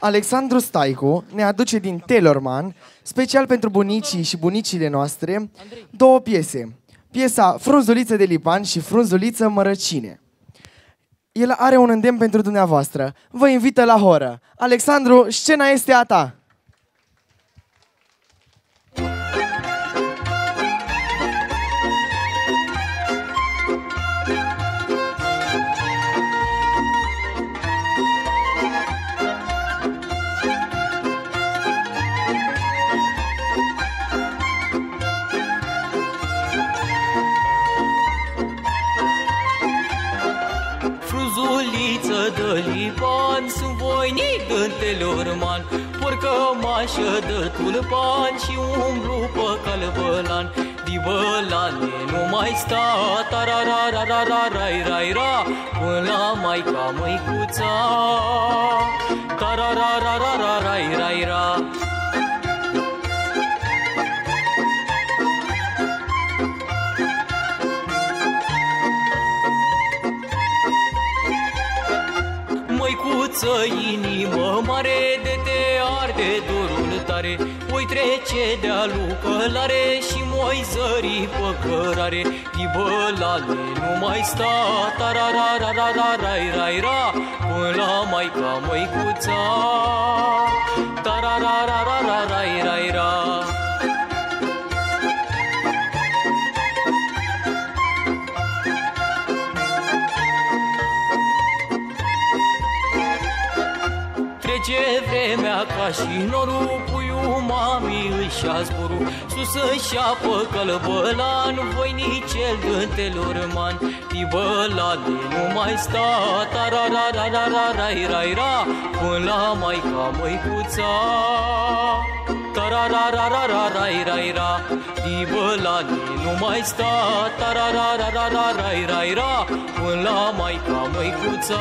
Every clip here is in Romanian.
Alexandru Staicu ne aduce din Telorman, special pentru bunicii și bunicile noastre, două piese. Piesa Frunzuliță de Lipan și Frunzuliță Mărăcine. El are un îndemn pentru dumneavoastră. Vă invită la horă. Alexandru, scena este a ta. Frunzuliță de Lipan, sunt voinic în Telorman, porcămașă de tulpan și umblu pe calbălan. Dibălane nu mai sta, tararararararai-rai-ra, până la maica măicuța, tararararararai-rai-ra. Măicuță, inimă mare, de te arde dorul tare, voi trece de-a lucălare și moi zări pe cărare. Dibălane nu mai sta, tararararararai-rai-ra, până la maica măicuța, tararararararai-rai-ra. Trece vremea ca și norul, puiul mami își-a zborul, sus își apă călbălan, voinicel din Telorman. Dibălane nu mai sta, tararararararai-rai-ra, până la maica măicuța, tararararararai-rai-ra. Dibălane nu mai sta, tararararararai-rai-ra, până la maica măicuța,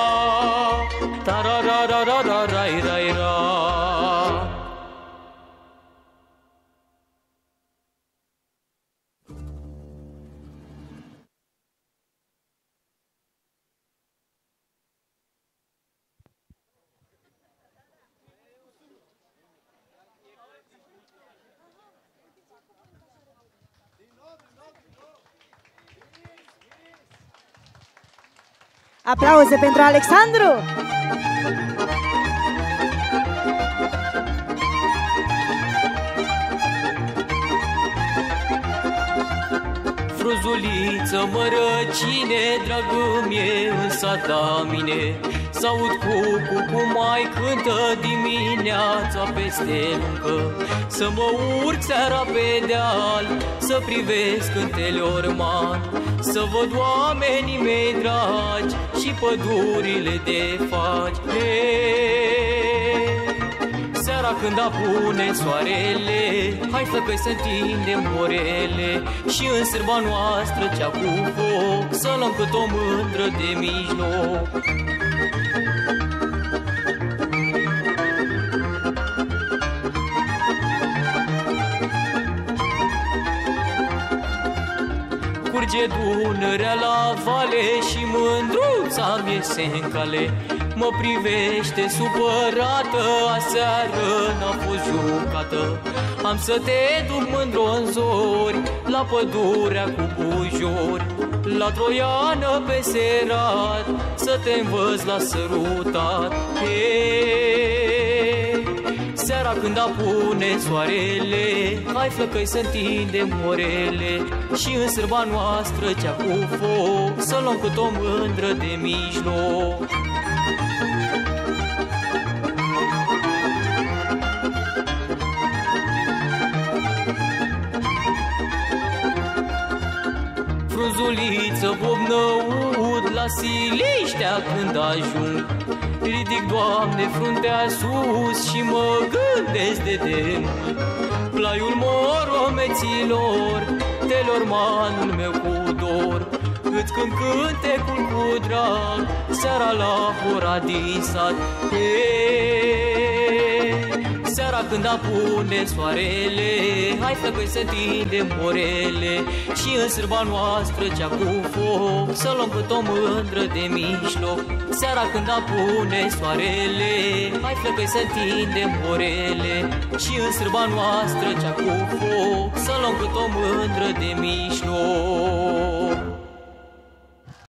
tararararararai-rai-ra. Aplauze pentru Alexandru! Frunzuliță mărăcine, dragă mie în sata mine, s-aud cu mai cântă dimineața peste luncă, să mă urc seara pe deal, să privesc în Telorman, să văd oamenii mei dragi și pădurile de faci. Seara când apune soarele, hai flăcăi să întindem orele, și în sârba noastră cea cu foc să luăm cât o mândră de mijloc. Curge Dunărea la vale și mândruța mi iese în cale, mă privește supărată, aseară n-a fost jucată. Am să te duc mândru în zori, la pădurea cu bujori, la Troiană pe serat, să te învăț la sărutat. Seara când apune soarele, hai flăcăi să întindem orele, și în sârba noastră cea cu foc să luăm cât o mândră de mijloc. Frunzuliță bobnăud la Siliștea când ajung, ridic, Doamne, fruntea sus și mă gândesc de demult. Plaiul moromeților, Telormanul meu cu dor, îți cânt cântecul cu drag, seara la hora din sat. Seara Seara când apune soarele, hai flăcăi să tindem orele, și în sârba noastră cea cu foc să luăm cât o mândră de mijloc. Seara când apune soarele, hai flăcăi să tindem orele, și în sârba noastră cea cu foc să luăm cât o mândră de mijloc.